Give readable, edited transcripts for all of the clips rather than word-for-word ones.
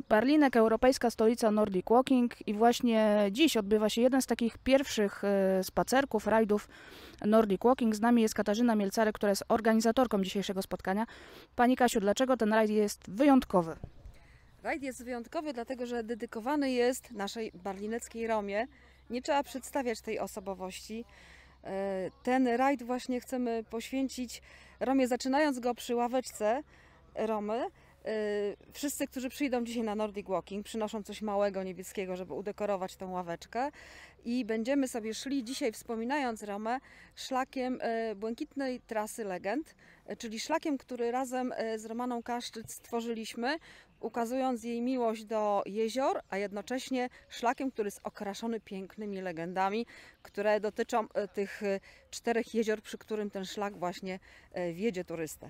Barlinek, europejska stolica Nordic Walking i właśnie dziś odbywa się jeden z takich pierwszych spacerków, rajdów Nordic Walking. Z nami jest Katarzyna Mielcarek, która jest organizatorką dzisiejszego spotkania. Pani Kasiu, dlaczego ten rajd jest wyjątkowy? Rajd jest wyjątkowy, dlatego że dedykowany jest naszej barlineckiej Romie. Nie trzeba przedstawiać tej osobowości. Ten rajd właśnie chcemy poświęcić Romie, zaczynając go przy ławeczce Romy. Wszyscy, którzy przyjdą dzisiaj na Nordic Walking, przynoszą coś małego, niebieskiego, żeby udekorować tą ławeczkę i będziemy sobie szli dzisiaj, wspominając Romę, szlakiem błękitnej trasy legend, czyli szlakiem, który razem z Romaną Kaszczyc stworzyliśmy, ukazując jej miłość do jezior, a jednocześnie szlakiem, który jest okraszony pięknymi legendami, które dotyczą tych 4 jezior, przy którym ten szlak właśnie wiedzie turystę.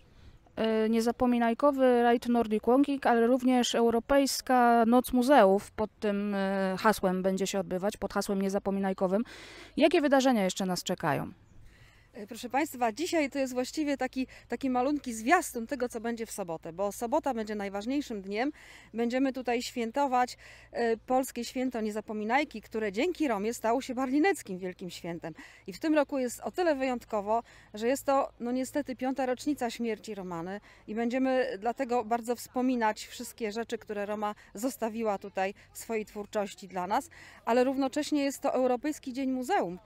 Niezapominajkowy rajd Nordic Walking, ale również Europejska Noc Muzeów pod tym hasłem będzie się odbywać, pod hasłem niezapominajkowym. Jakie wydarzenia jeszcze nas czekają? Proszę Państwa, dzisiaj to jest właściwie taki malutki zwiastun tego, co będzie w sobotę, bo sobota będzie najważniejszym dniem. Będziemy tutaj świętować polskie święto Niezapominajki, które dzięki Romie stało się barlineckim wielkim świętem. I w tym roku jest o tyle wyjątkowo, że jest to no niestety 5. rocznica śmierci Romany i będziemy dlatego bardzo wspominać wszystkie rzeczy, które Roma zostawiła tutaj w swojej twórczości dla nas, ale równocześnie jest to Europejski Dzień Muzeum.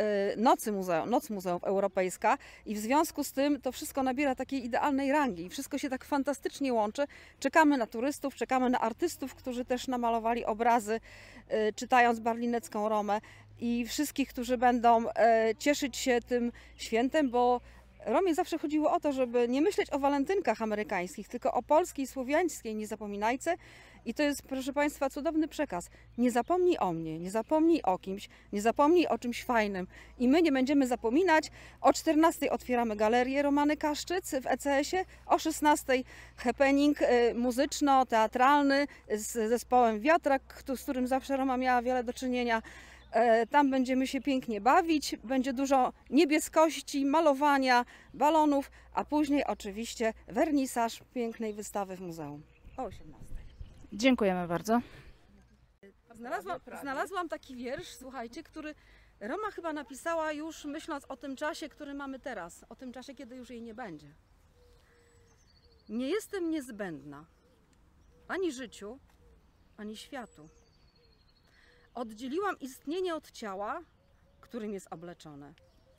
Noc Muzeów Europejska i w związku z tym to wszystko nabiera takiej idealnej rangi i wszystko się tak fantastycznie łączy. Czekamy na turystów, czekamy na artystów, którzy też namalowali obrazy, czytając barlinecką Romę i wszystkich, którzy będą cieszyć się tym świętem, bo Romie zawsze chodziło o to, żeby nie myśleć o walentynkach amerykańskich, tylko o polskiej, słowiańskiej niezapominajce. I to jest, proszę Państwa, cudowny przekaz. Nie zapomnij o mnie, nie zapomnij o kimś, nie zapomnij o czymś fajnym. I my nie będziemy zapominać. O 14:00 otwieramy galerię Romany Kaszczyc w ECS-ie, o 16:00 happening muzyczno-teatralny z zespołem Wiatrak, z którym zawsze Roma miała wiele do czynienia. Tam będziemy się pięknie bawić, będzie dużo niebieskości, malowania, balonów, a później oczywiście wernisaż pięknej wystawy w muzeum o 18:00. Dziękujemy bardzo. Znalazłam taki wiersz, słuchajcie, który Roma chyba napisała już myśląc o tym czasie, który mamy teraz, o tym czasie, kiedy już jej nie będzie. Nie jestem niezbędna ani życiu, ani światu. Oddzieliłam istnienie od ciała, którym jest obleczone.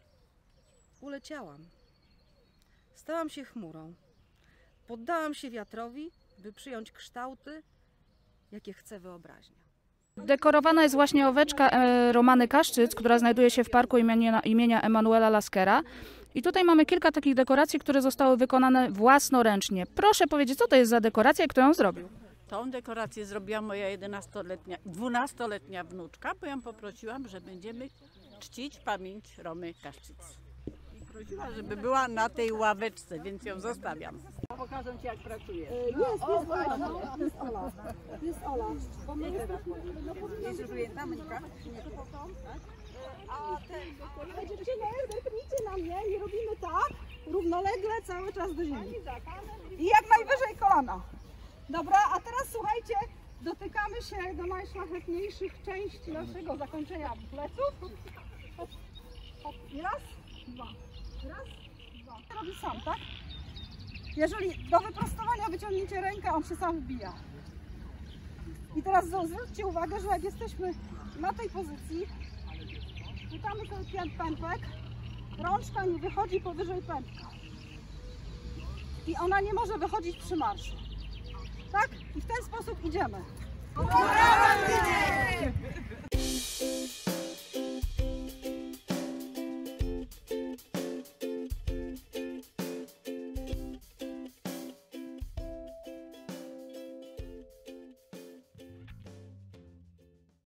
Uleciałam. Stałam się chmurą. Poddałam się wiatrowi, by przyjąć kształty, jakie chce wyobraźnia. Dekorowana jest właśnie ławeczka Romany Kaszczyc, która znajduje się w parku imienia Emanuela Laskera. I tutaj mamy kilka takich dekoracji, które zostały wykonane własnoręcznie. Proszę powiedzieć, co to jest za dekoracja i kto ją zrobił? Tą dekorację zrobiła moja 12-letnia wnuczka, bo ją poprosiłam, że będziemy czcić pamięć Romy Kaszczyc. I prosiła, żeby była na tej ławeczce, więc ją zostawiam. Pokażę Ci, jak pracuje. Jest Ola. Jest Ola. Bo my jesteśmy... A dziewczyny, zerknijcie na mnie, nie robimy tak, równolegle cały czas do ziemi. I jak najwyżej kolana. Dobra, a teraz słuchajcie, dotykamy się do najszlachetniejszych części naszego zakończenia pleców. I raz, dwa. Raz, dwa. Robi sam, tak? Jeżeli do wyprostowania wyciągniecie rękę, on się sam wbija. I teraz zwróćcie uwagę, że jak jesteśmy na tej pozycji, chwytamy sobie pępek, rączka nie wychodzi powyżej pępka. I ona nie może wychodzić przy marszu. Tak? I w ten sposób idziemy.